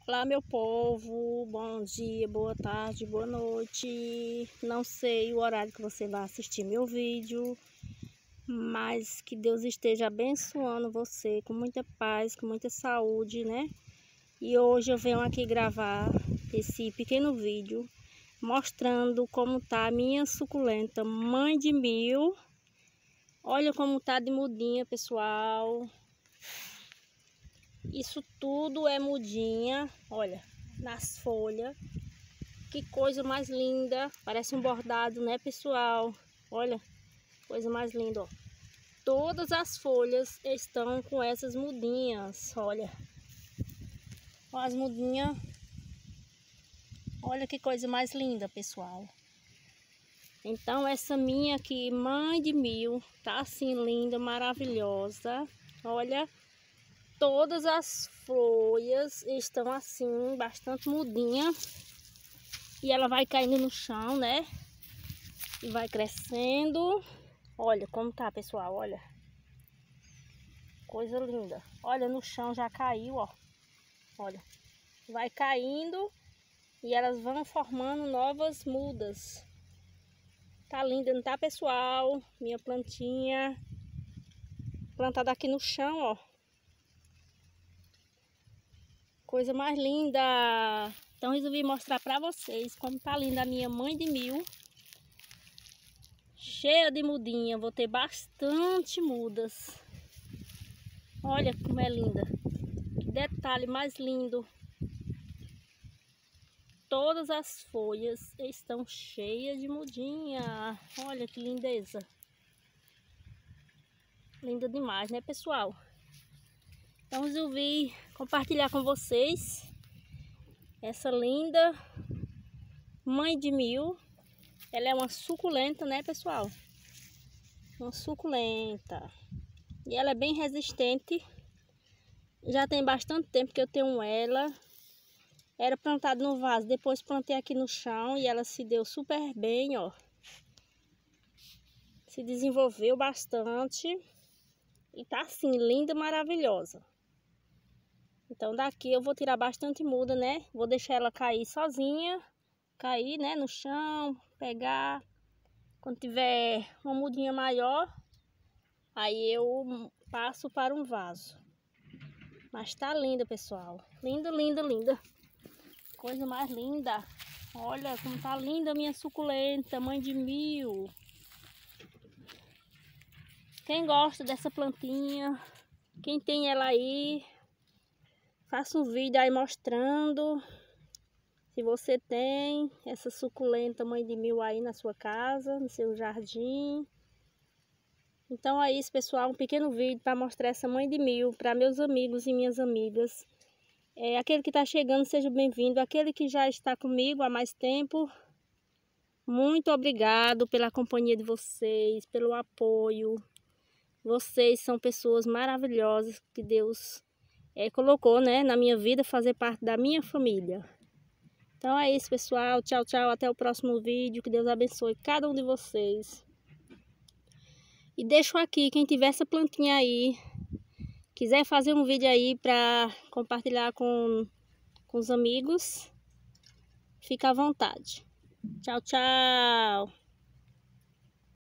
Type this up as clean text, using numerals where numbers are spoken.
Olá, meu povo, bom dia, boa tarde, boa noite. Não sei o horário que você vai assistir meu vídeo, mas que Deus esteja abençoando você com muita paz, com muita saúde, né? E hoje eu venho aqui gravar esse pequeno vídeo mostrando como tá a minha suculenta Mãe de Mil. Olha como tá de mudinha, pessoal. Isso tudo é mudinha, olha, nas folhas. Que coisa mais linda, parece um bordado, né, pessoal? Olha, coisa mais linda, ó. Todas as folhas estão com essas mudinhas, olha. Olha as mudinhas. Olha que coisa mais linda, pessoal. Então essa minha aqui, Mãe de Mil, tá assim linda, maravilhosa. Olha. Todas as folhas estão assim, bastante mudinha. E ela vai caindo no chão, né? E vai crescendo. Olha como tá, pessoal, olha. Coisa linda. Olha, no chão já caiu, ó. Olha. Vai caindo e elas vão formando novas mudas. Tá linda, não tá, pessoal? Minha plantinha. Plantada aqui no chão, ó. Coisa mais linda. Então resolvi mostrar para vocês como tá linda a minha Mãe de Mil. Cheia de mudinha, vou ter bastante mudas. Olha como é linda. Que detalhe mais lindo. Todas as folhas estão cheias de mudinha. Olha que lindeza. Linda demais, né, pessoal? Então resolvi compartilhar com vocês essa linda Mãe de Mil. Ela é uma suculenta, né, pessoal? Uma suculenta. E ela é bem resistente. Já tem bastante tempo que eu tenho ela. Era plantada no vaso, depois plantei aqui no chão e ela se deu super bem, ó. Se desenvolveu bastante. E tá assim, linda, maravilhosa. Então daqui eu vou tirar bastante muda, né? Vou deixar ela cair sozinha. Cair, né, no chão, pegar. Quando tiver uma mudinha maior, aí eu passo para um vaso. Mas tá linda, pessoal. Linda, linda, linda. Coisa mais linda. Olha como tá linda a minha suculenta, Mãe de Mil. Quem gosta dessa plantinha, quem tem ela aí, faça um vídeo aí mostrando. Se você tem essa suculenta Mãe de Mil aí na sua casa, no seu jardim. Então é isso, pessoal, um pequeno vídeo para mostrar essa Mãe de Mil para meus amigos e minhas amigas. Aquele que está chegando, seja bem-vindo. Aquele que já está comigo há mais tempo, muito obrigado pela companhia de vocês, pelo apoio. Vocês são pessoas maravilhosas que Deus colocou, né, na minha vida, fazer parte da minha família. Então é isso, pessoal. Tchau, tchau. Até o próximo vídeo. Que Deus abençoe cada um de vocês. E deixo aqui, quem tiver essa plantinha aí, quiser fazer um vídeo aí para compartilhar com os amigos, fica à vontade. Tchau, tchau.